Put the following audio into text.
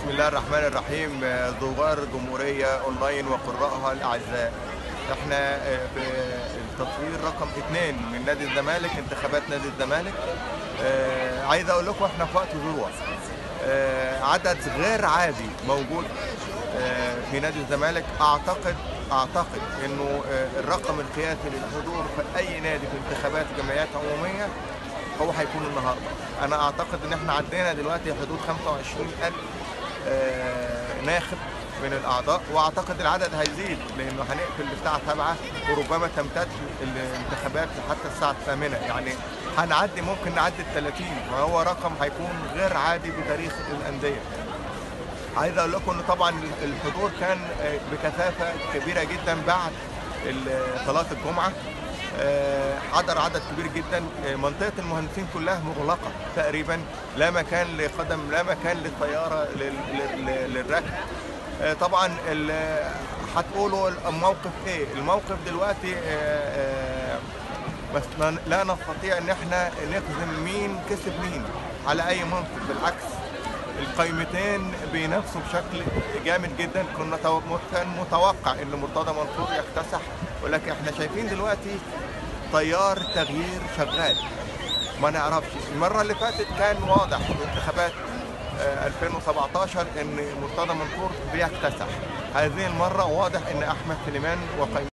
الله الرحمن الرحيم. زوار جمهورية أونلاين وقراءها الأعزاء، احنا في التصوير رقم 2 من نادي الزمالك، انتخابات نادي الزمالك. عايز اقول لكم احنا في وقت ذروة، عدد غير عادي موجود في نادي الزمالك. اعتقد انه الرقم القياسي للحضور في اي نادي في انتخابات جمعيات عمومية هو هيكون النهارده. انا اعتقد ان احنا عدينا دلوقتي حدود 25,000 ناخب من الاعضاء، واعتقد العدد هيزيد لانه هنقفل الساعه 7 وربما تمتد الانتخابات حتى الساعه 8. يعني هنعدي، ممكن نعدي ال 30، وهو رقم هيكون غير عادي بتاريخ الانديه. عايز اقول لكم ان طبعا الحضور كان بكثافه كبيره جدا بعد صلاه الجمعه. حضر عدد كبير جدا. منطقة المهندسين كلها مغلقة تقريبا، لا مكان لقدم، لا مكان للطيارة للركب. طبعا هتقولوا الموقف ايه؟ الموقف دلوقتي بس لا نستطيع ان احنا نجزم مين كسب مين على اي منصب. بالعكس، القائمتين بينافسوا بشكل جامد جدا. كان متوقع ان مرتضى منصور يكتسح، ولكن احنا شايفين دلوقتي تيار تغيير شغال. ما نعرفش، المرة اللي فاتت كان واضح في انتخابات 2017 ان مرتضى منصور بيكتسح. هذه المرة واضح ان احمد سليمان وقائمته